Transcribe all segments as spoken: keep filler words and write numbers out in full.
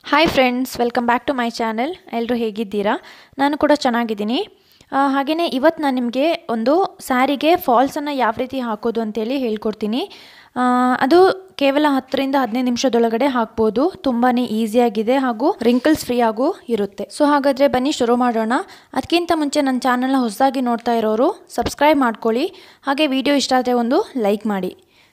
Hi friends, welcome back to my channel. ಎಲ್ಲರೂ ಹೇಗಿದ್ದೀರಾ? ನಾನು ಕೂಡ ಚೆನ್ನಾಗಿದ್ದೀನಿ. ಹಾಗೆಯೇ ಇವತ್ತು ನಾನು ನಿಮಗೆ ಒಂದು ಸ್ಯಾರಿಗೆ ಫಾಲ್ಸನ್ನು ಯಾವ ರೀತಿ ಹಾಕೋದು ಅಂತೇಳಿ ಹೇಳ್ಕೊಡ್ತೀನಿ. ಅದು ಕೇವಲ ಹತ್ತರಿಂದ ಹದಿನೈದು ನಿಮಿಷದೊಳಗಡೆ ಹಾಕ್ಬೋದು. ತುಂಬಾ ಈಸಿಯಾಗಿದೆ ಹಾಗೂ ರಿಂಕಲ್ಸ್ ಫ್ರೀ ಆಗು ಇರುತ್ತೆ. ಸೊ ಹಾಗಾದರೆ ಬನ್ನಿ ಶುರು ಮಾಡೋಣ. ಅದಕ್ಕಿಂತ ಮುಂಚೆ ನನ್ನ ಚಾನಲ್ನ ಹೊಸದಾಗಿ ನೋಡ್ತಾ ಇರೋರು ಸಬ್ಸ್ಕ್ರೈಬ್ ಮಾಡ್ಕೊಳ್ಳಿ. ಹಾಗೆ ವಿಡಿಯೋ ಇಷ್ಟ ಆದರೆ ಒಂದು ಲೈಕ್ ಮಾಡಿ.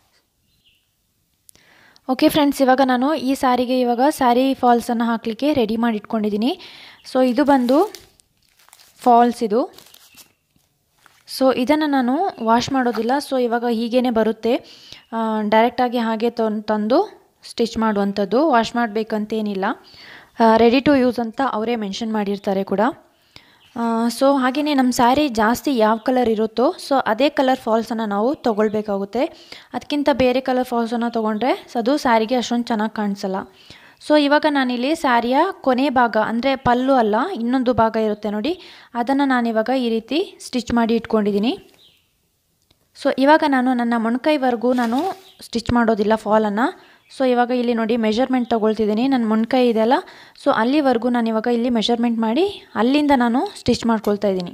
ಓಕೆ ಫ್ರೆಂಡ್ಸ್, ಇವಾಗ ನಾನು ಈ ಸ್ಯಾರಿಗೆ ಇವಾಗ ಸ್ಯಾರಿ ಫಾಲ್ಸನ್ನು ಹಾಕಲಿಕ್ಕೆ ರೆಡಿ ಮಾಡಿ ಇಟ್ಕೊಂಡಿದ್ದೀನಿ. ಸೊ ಇದು ಬಂದು ಫಾಲ್ಸ್ ಇದು. ಸೊ ಇದನ್ನು ನಾನು ವಾಶ್ ಮಾಡೋದಿಲ್ಲ. ಸೊ ಇವಾಗ ಹೀಗೇ ಬರುತ್ತೆ, ಡೈರೆಕ್ಟಾಗಿ ಹಾಗೆ ತಂದು ಸ್ಟಿಚ್ ಮಾಡುವಂಥದ್ದು. ವಾಶ್ ಮಾಡಬೇಕಂತೇನಿಲ್ಲ, ರೆಡಿ ಟು ಯೂಸ್ ಅಂತ ಅವರೇ ಮೆನ್ಷನ್ ಮಾಡಿರ್ತಾರೆ ಕೂಡ. ಸೊ ಹಾಗೆಯೇ ನಮ್ಮ ಸ್ಯಾರಿ ಜಾಸ್ತಿ ಯಾವ ಕಲರ್ ಇರುತ್ತೋ ಸೊ ಅದೇ ಕಲರ್ ಫಾಲ್ಸನ್ನು ನಾವು ತೊಗೊಳ್ಬೇಕಾಗುತ್ತೆ. ಅದಕ್ಕಿಂತ ಬೇರೆ ಕಲರ್ ಫಾಲ್ಸನ್ನು ತೊಗೊಂಡ್ರೆ ಅದು ಸ್ಯಾರಿಗೆ ಅಷ್ಟೊಂದು ಚೆನ್ನಾಗಿ ಕಾಣಿಸಲ್ಲ. ಸೊ ಇವಾಗ ನಾನಿಲ್ಲಿ ಸ್ಯಾರಿಯ ಕೊನೆ ಭಾಗ ಅಂದರೆ ಪಲ್ಲು ಅಲ್ಲ, ಇನ್ನೊಂದು ಭಾಗ ಇರುತ್ತೆ ನೋಡಿ, ಅದನ್ನು ನಾನಿವಾಗ ಈ ರೀತಿ ಸ್ಟಿಚ್ ಮಾಡಿ ಇಟ್ಕೊಂಡಿದ್ದೀನಿ. ಸೊ ಇವಾಗ ನಾನು ನನ್ನ ಮೊಣಕೈವರೆಗೂ ನಾನು ಸ್ಟಿಚ್ ಮಾಡೋದಿಲ್ಲ ಫಾಲನ್ನು. ಸೊ ಇವಾಗ ಇಲ್ಲಿ ನೋಡಿ ಮೆಷರ್ಮೆಂಟ್ ತೊಗೊಳ್ತಿದ್ದೀನಿ. ನನ್ನ ಮೊಣಕೈ ಇದೆಯಲ್ಲ, ಸೊ ಅಲ್ಲಿವರೆಗೂ ನಾನು ಇವಾಗ ಇಲ್ಲಿ ಮೆಷರ್ಮೆಂಟ್ ಮಾಡಿ ಅಲ್ಲಿಂದ ನಾನು ಸ್ಟಿಚ್ ಮಾಡ್ಕೊಳ್ತಾ ಇದ್ದೀನಿ.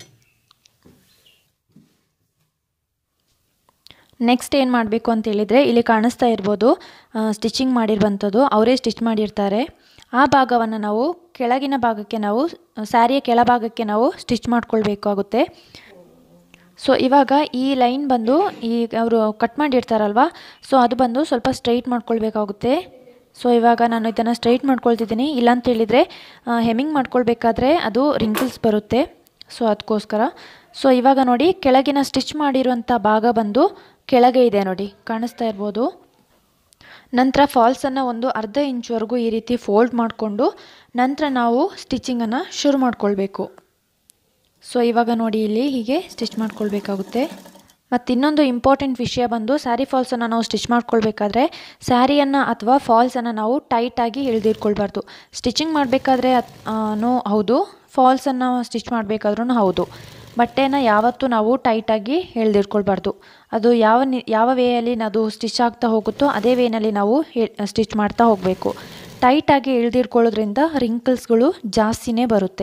ನೆಕ್ಸ್ಟ್ ಏನು ಮಾಡಬೇಕು ಅಂತ ಹೇಳಿದರೆ, ಇಲ್ಲಿ ಕಾಣಿಸ್ತಾ ಇರ್ಬೋದು ಸ್ಟಿಚಿಂಗ್ ಮಾಡಿರುವಂಥದ್ದು, ಅವರೇ ಸ್ಟಿಚ್ ಮಾಡಿರ್ತಾರೆ. ಆ ಭಾಗವನ್ನು ನಾವು ಕೆಳಗಿನ ಭಾಗಕ್ಕೆ ನಾವು ಸ್ಯಾರಿಯ ಕೆಳಭಾಗಕ್ಕೆ ನಾವು ಸ್ಟಿಚ್ ಮಾಡ್ಕೊಳ್ಬೇಕಾಗುತ್ತೆ. ಸೊ ಇವಾಗ ಈ ಲೈನ್ ಬಂದು ಈ ಅವರು ಕಟ್ ಮಾಡಿರ್ತಾರಲ್ವ, ಸೊ ಅದು ಬಂದು ಸ್ವಲ್ಪ ಸ್ಟ್ರೈಟ್ ಮಾಡ್ಕೊಳ್ಬೇಕಾಗುತ್ತೆ. ಸೊ ಇವಾಗ ನಾನು ಇದನ್ನು ಸ್ಟ್ರೈಟ್ ಮಾಡ್ಕೊಳ್ತಿದ್ದೀನಿ. ಇಲ್ಲಾಂತೇಳಿದರೆ ಹೆಮ್ಮಿಂಗ್ ಮಾಡ್ಕೊಳ್ಬೇಕಾದ್ರೆ ಅದು ರಿಂಕಲ್ಸ್ ಬರುತ್ತೆ. ಸೊ ಅದಕ್ಕೋಸ್ಕರ. ಸೊ ಇವಾಗ ನೋಡಿ ಕೆಳಗಿನ ಸ್ಟಿಚ್ ಮಾಡಿರುವಂಥ ಭಾಗ ಬಂದು ಕೆಳಗೆ ಇದೆ ನೋಡಿ, ಕಾಣಿಸ್ತಾ ಇರ್ಬೋದು. ನಂತರ ಫಾಲ್ಸನ್ನು ಒಂದು ಅರ್ಧ ಇಂಚ್ವರೆಗೂ ಈ ರೀತಿ ಫೋಲ್ಡ್ ಮಾಡಿಕೊಂಡು ನಂತರ ನಾವು ಸ್ಟಿಚಿಂಗನ್ನು ಶುರು ಮಾಡ್ಕೊಳ್ಬೇಕು. ಸೊ ಇವಾಗ ನೋಡಿ ಇಲ್ಲಿ ಹೀಗೆ ಸ್ಟಿಚ್ ಮಾಡ್ಕೊಳ್ಬೇಕಾಗುತ್ತೆ. ಮತ್ತು ಇನ್ನೊಂದು ಇಂಪಾರ್ಟೆಂಟ್ ವಿಷಯ ಬಂದು, ಸ್ಯಾರಿ ಫಾಲ್ಸನ್ನು ನಾವು ಸ್ಟಿಚ್ ಮಾಡ್ಕೊಳ್ಬೇಕಾದ್ರೆ ಸ್ಯಾರಿಯನ್ನು ಅಥವಾ ಫಾಲ್ಸನ್ನು ನಾವು ಟೈಟಾಗಿ ಎಳೆದಿಟ್ಕೊಳ್ಬಾರ್ದು. ಸ್ಟಿಚಿಂಗ್ ಮಾಡಬೇಕಾದ್ರೆ ನೋ ಹೌದು, ಫಾಲ್ಸನ್ನು ಸ್ಟಿಚ್ ಮಾಡಬೇಕಾದ್ರೂ ಹೌದು. ಬಟ್ಟೆನ ಯಾವತ್ತೂ ನಾವು ಟೈಟಾಗಿ ಎಳೆದಿಟ್ಕೊಳ್ಬಾರ್ದು. ಅದು ಯಾವ ಯಾವ ವೇಯಲ್ಲಿ ಅದು ಸ್ಟಿಚ್ ಆಗ್ತಾ ಹೋಗುತ್ತೋ ಅದೇ ವೇನಲ್ಲಿ ನಾವು ಸ್ಟಿಚ್ ಮಾಡ್ತಾ ಹೋಗಬೇಕು. ಟೈಟಾಗಿ ಎಳೆದಿಟ್ಕೊಳ್ಳೋದ್ರಿಂದ ರಿಂಕಲ್ಸ್ಗಳು ಜಾಸ್ತಿನೇ ಬರುತ್ತೆ.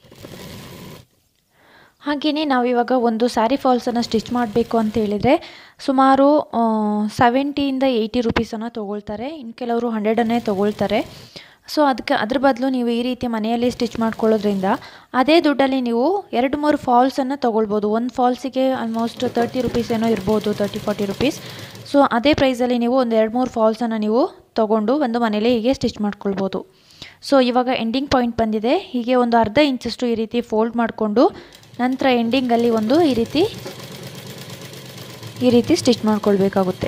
ಹಾಗೆಯೇ ನಾವಿವಾಗ ಒಂದು ಸ್ಯಾರಿ ಫಾಲ್ಸನ್ನು ಸ್ಟಿಚ್ ಮಾಡಬೇಕು ಅಂತ ಹೇಳಿದರೆ ಸುಮಾರು ಸೆವೆಂಟಿಯಿಂದ ಏಯ್ಟಿ ರುಪೀಸನ್ನು ತೊಗೊಳ್ತಾರೆ. ಇನ್ನು ಕೆಲವರು ಹಂಡ್ರೆಡನ್ನೇ ತೊಗೊಳ್ತಾರೆ. ಸೊ ಅದಕ್ಕೆ ಅದ್ರ ಬದಲು ನೀವು ಈ ರೀತಿ ಮನೆಯಲ್ಲಿ ಸ್ಟಿಚ್ ಮಾಡ್ಕೊಳ್ಳೋದ್ರಿಂದ ಅದೇ ದುಡ್ಡಲ್ಲಿ ನೀವು ಎರಡು ಮೂರು ಫಾಲ್ಸನ್ನು ತೊಗೊಳ್ಬೋದು. ಒಂದು ಫಾಲ್ಸಿಗೆ ಆಲ್ಮೋಸ್ಟ್ ತರ್ಟಿ ರುಪೀಸ್ ಏನೋ ಇರ್ಬೋದು, ತರ್ಟಿ ಫಾರ್ಟಿ ರುಪೀಸ್. ಸೊ ಅದೇ ಪ್ರೈಸಲ್ಲಿ ನೀವು ಒಂದು ಎರಡು ಮೂರು ಫಾಲ್ಸನ್ನು ನೀವು ತೊಗೊಂಡು ಒಂದು ಮನೇಲಿ ಹೀಗೆ ಸ್ಟಿಚ್ ಮಾಡ್ಕೊಳ್ಬೋದು. ಸೊ ಇವಾಗ ಎಂಡಿಂಗ್ ಪಾಯಿಂಟ್ ಬಂದಿದೆ. ಹೀಗೆ ಒಂದು ಅರ್ಧ ಇಂಚಷ್ಟು ಈ ರೀತಿ ಫೋಲ್ಡ್ ಮಾಡಿಕೊಂಡು ನಂತರ ಎಂಡಿಂಗಲ್ಲಿ ಒಂದು ಈ ರೀತಿ ಈ ರೀತಿ ಸ್ಟಿಚ್ ಮಾಡ್ಕೊಳ್ಬೇಕಾಗುತ್ತೆ.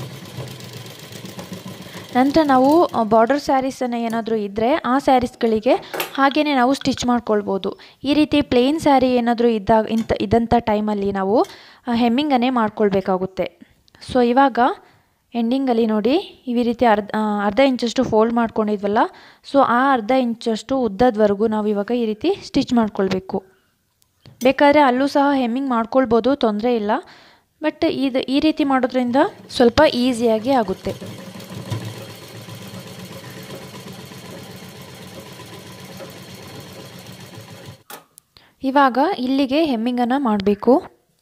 ನಂತರ ನಾವು ಬಾರ್ಡರ್ ಸ್ಯಾರೀಸನ್ನು ಏನಾದರೂ ಇದ್ದರೆ ಆ ಸ್ಯಾರೀಸ್ಗಳಿಗೆ ಹಾಗೆಯೇ ನಾವು ಸ್ಟಿಚ್ ಮಾಡ್ಕೊಳ್ಬೋದು. ಈ ರೀತಿ ಪ್ಲೇನ್ ಸ್ಯಾರಿ ಏನಾದರೂ ಇದ್ದಾಗ ಇಂಥ ಇದ್ದಂಥ ಟೈಮಲ್ಲಿ ನಾವು ಹೆಮ್ಮಿಂಗನ್ನೇ ಮಾಡ್ಕೊಳ್ಬೇಕಾಗುತ್ತೆ. ಸೊ ಇವಾಗ ಎಂಡಿಂಗಲ್ಲಿ ನೋಡಿ ಈ ರೀತಿ ಅರ್ಧ ಅರ್ಧ ಇಂಚಷ್ಟು ಫೋಲ್ಡ್ ಮಾಡ್ಕೊಂಡಿದ್ವಲ್ಲ, ಸೊ ಆ ಅರ್ಧ ಇಂಚಷ್ಟು ಉದ್ದದವರೆಗೂ ನಾವು ಇವಾಗ ಈ ರೀತಿ ಸ್ಟಿಚ್ ಮಾಡ್ಕೊಳ್ಬೇಕು. ಬೇಕಾದರೆ ಅಲ್ಲೂ ಸಹ ಹೆಮ್ಮಿಂಗ್ ಮಾಡ್ಕೊಳ್ಬೋದು, ತೊಂದರೆ ಇಲ್ಲ. ಬಟ್ ಇದು ಈ ರೀತಿ ಮಾಡೋದ್ರಿಂದ ಸ್ವಲ್ಪ ಈಸಿಯಾಗಿ ಆಗುತ್ತೆ. ಇವಾಗ ಇಲ್ಲಿಗೆ ಹೆಮ್ಮಿಂಗನ್ನು ಮಾಡಬೇಕು.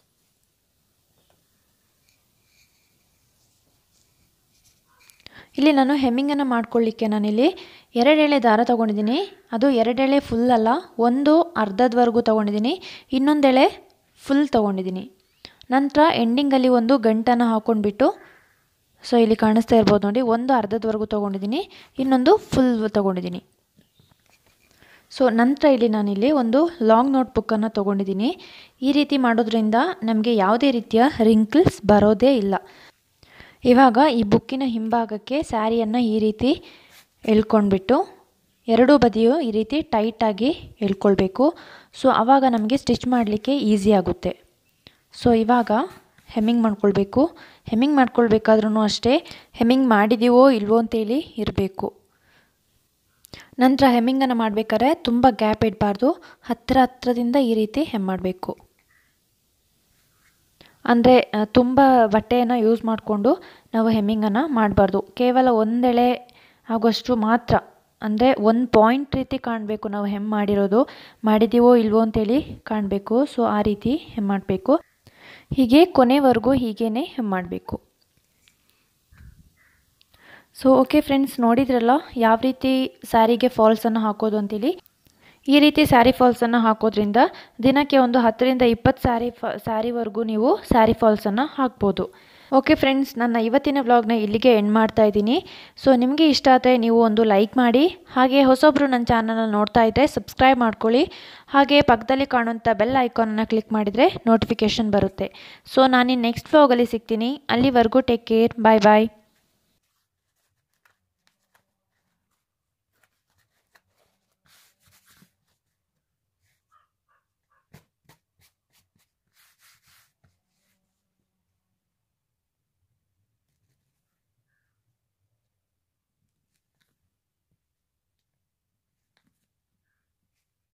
ಇಲ್ಲಿ ನಾನು ಹೆಮ್ಮಿಂಗನ್ನು ಮಾಡ್ಕೊಳ್ಳಿಕ್ಕೆ ನಾನಿಲ್ಲಿ ಎರಡೆಳೆ ದಾರ ತೊಗೊಂಡಿದ್ದೀನಿ. ಅದು ಎರಡೆಳೆ ಫುಲ್ ಅಲ್ಲ, ಒಂದು ಅರ್ಧದವರೆಗೂ ತೊಗೊಂಡಿದ್ದೀನಿ, ಇನ್ನೊಂದೆಳೆ ಫುಲ್ ತೊಗೊಂಡಿದ್ದೀನಿ. ನಂತರ ಎಂಡಿಂಗಲ್ಲಿ ಒಂದು ಗಂಟನ್ನು ಹಾಕ್ಕೊಂಡ್ಬಿಟ್ಟು, ಸೊ ಇಲ್ಲಿ ಕಾಣಿಸ್ತಾ ಇರ್ಬೋದು ನೋಡಿ, ಒಂದು ಅರ್ಧದವರೆಗೂ ತೊಗೊಂಡಿದ್ದೀನಿ, ಇನ್ನೊಂದು ಫುಲ್ ತೊಗೊಂಡಿದ್ದೀನಿ. ಸೊ ನಂತರ ಇಲ್ಲಿ ನಾನಿಲ್ಲಿ ಒಂದು ಲಾಂಗ್ ನೋಟ್ ಬುಕ್ಕನ್ನು ತೊಗೊಂಡಿದ್ದೀನಿ. ಈ ರೀತಿ ಮಾಡೋದ್ರಿಂದ ನಮಗೆ ಯಾವುದೇ ರೀತಿಯ ರಿಂಕಲ್ಸ್ ಬರೋದೇ ಇಲ್ಲ. ಇವಾಗ ಈ ಬುಕ್ಕಿನ ಹಿಂಭಾಗಕ್ಕೆ ಸ್ಯಾರಿಯನ್ನು ಈ ರೀತಿ ಎಳ್ಕೊಂಡ್ಬಿಟ್ಟು ಎರಡೂ ಬದಿಯು ಈ ರೀತಿ ಟೈಟಾಗಿ ಎಳ್ಕೊಳ್ಬೇಕು. ಸೊ ಆವಾಗ ನಮಗೆ ಸ್ಟಿಚ್ ಮಾಡಲಿಕ್ಕೆ ಈಸಿ ಆಗುತ್ತೆ. ಸೊ ಇವಾಗ ಹೆಮ್ಮಿಂಗ್ ಮಾಡ್ಕೊಳ್ಬೇಕು. ಹೆಮ್ಮಿಂಗ್ ಮಾಡ್ಕೊಳ್ಬೇಕಾದ್ರೂ ಅಷ್ಟೇ, ಹೆಮ್ಮಿಂಗ್ ಮಾಡಿದ್ದೀವೋ ಇಲ್ವೋ ಅಂತೇಳಿ ಇರಬೇಕು. ನಂತರ ಹೆಮ್ಮಿಂಗನ್ನು ಮಾಡಬೇಕಾದ್ರೆ ತುಂಬ ಗ್ಯಾಪ್ ಇಡಬಾರ್ದು, ಹತ್ತಿರ ಹತ್ತಿರದಿಂದ ಈ ರೀತಿ ಹೆಮ್ ಮಾಡಬೇಕು. ಅಂದರೆ ತುಂಬ ಬಟ್ಟೆಯನ್ನು ಯೂಸ್ ಮಾಡಿಕೊಂಡು ನಾವು ಹೆಮ್ಮಿಂಗನ್ನು ಮಾಡಬಾರ್ದು. ಕೇವಲ ಒಂದೆಳೆ ಆಗೋಷ್ಟು ಮಾತ್ರ ಅಂದರೆ ಒಂದು ಪಾಯಿಂಟ್ ರೀತಿ ಕಾಣಬೇಕು ನಾವು ಹೆಮ್ ಮಾಡಿರೋದು, ಮಾಡಿದ್ದೀವೋ ಇಲ್ವೋ ಅಂತೇಳಿ ಕಾಣಬೇಕು. ಸೊ ಆ ರೀತಿ ಹೆಮ್ ಮಾಡಬೇಕು. ಹೀಗೆ ಕೊನೆವರೆಗೂ ಹೀಗೇ ಹೆಮ್ ಮಾಡಬೇಕು. ಸೊ ಓಕೆ ಫ್ರೆಂಡ್ಸ್, ನೋಡಿದ್ರಲ್ಲ ಯಾವ ರೀತಿ ಸ್ಯಾರಿಗೆ ಫಾಲ್ಸನ್ನು ಹಾಕೋದು ಅಂತೇಳಿ. ಈ ರೀತಿ ಸ್ಯಾರಿ ಫಾಲ್ಸನ್ನು ಹಾಕೋದ್ರಿಂದ ದಿನಕ್ಕೆ ಒಂದು ಹತ್ತರಿಂದ ಇಪ್ಪತ್ತು ಸ್ಯಾರಿ ಫ ಸ್ಯಾರಿವರೆಗೂ ನೀವು ಸ್ಯಾರಿ ಫಾಲ್ಸನ್ನು ಹಾಕ್ಬೋದು. ಓಕೆ ಫ್ರೆಂಡ್ಸ್, ನನ್ನ ಇವತ್ತಿನ ವ್ಲಾಗ್ನ ಇಲ್ಲಿಗೆ ಎಂಡ್ ಮಾಡ್ತಾ ಇದ್ದೀನಿ. ಸೊ ನಿಮಗೆ ಇಷ್ಟ ಆದರೆ ನೀವು ಒಂದು ಲೈಕ್ ಮಾಡಿ, ಹಾಗೆ ಹೊಸೊಬ್ಬರು ನನ್ನ ಚಾನಲ್ನ ನೋಡ್ತಾ ಇದ್ದರೆ ಸಬ್ಸ್ಕ್ರೈಬ್ ಮಾಡ್ಕೊಳ್ಳಿ. ಹಾಗೆ ಪಕ್ಕದಲ್ಲಿ ಕಾಣುವಂಥ ಬೆಲ್ ಐಕಾನನ್ನು ಕ್ಲಿಕ್ ಮಾಡಿದರೆ ನೋಟಿಫಿಕೇಷನ್ ಬರುತ್ತೆ. ಸೊ ನಾನು ನೆಕ್ಸ್ಟ್ ವ್ಲಾಗಲ್ಲಿ ಸಿಗ್ತೀನಿ. ಅಲ್ಲಿವರೆಗೂ ಟೇಕ್ ಕೇರ್, ಬಾಯ್ ಬಾಯ್.